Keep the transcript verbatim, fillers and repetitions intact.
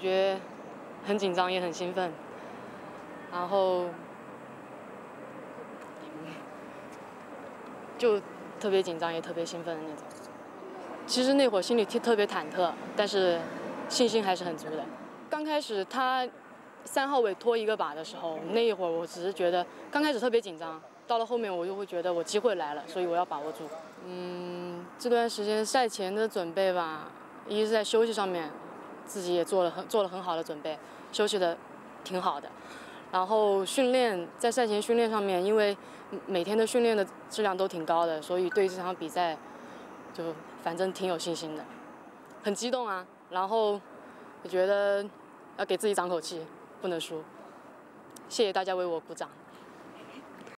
觉很紧张，也很兴奋，然后就特别紧张，也特别兴奋的那种。其实那会儿心里特别忐忑，但是信心还是很足的。刚开始他三号位拖一个把的时候，那一会儿我只是觉得刚开始特别紧张，到了后面我就会觉得我机会来了，所以我要把握住。嗯，这段时间赛前的准备吧，一是在休息上面，自己也做了很做了很好的准备，休息的挺好的。然后训练在赛前训练上面，因为每天的训练的质量都挺高的，所以对这场比赛就反正挺有信心的，很激动啊。然后我觉得要给自己长口气，不能输。谢谢大家为我鼓掌。